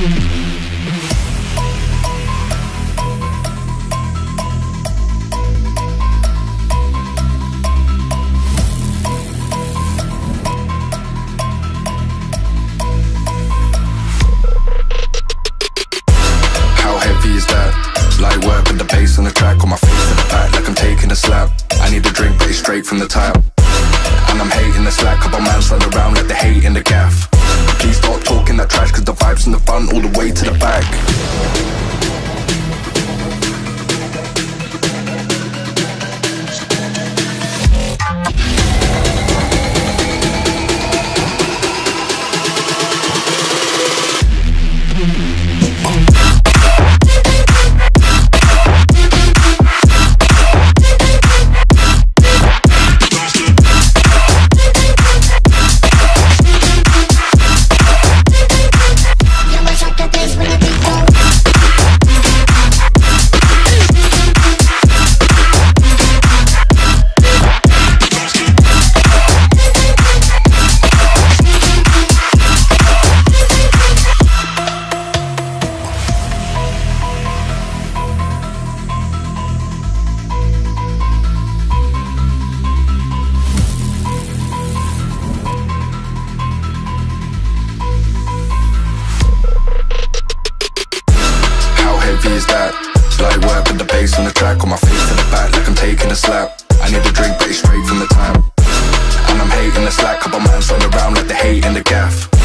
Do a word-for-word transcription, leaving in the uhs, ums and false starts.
Light work with the bass on the track, on my face to the back like I'm taking a slap. I need a drink but it's straight from the tap, and I'm hating the slack. Couple man stand around like they hate in the gaff. Please stop talking that trash, cause the vibes in the front all the way to the back. Is that light work with the bass on the track, on my face to the back like I'm taking a slap. I need a drink but it's straight from the tap, and I'm hating the slack. Couple man stand around like they hate in the gaff.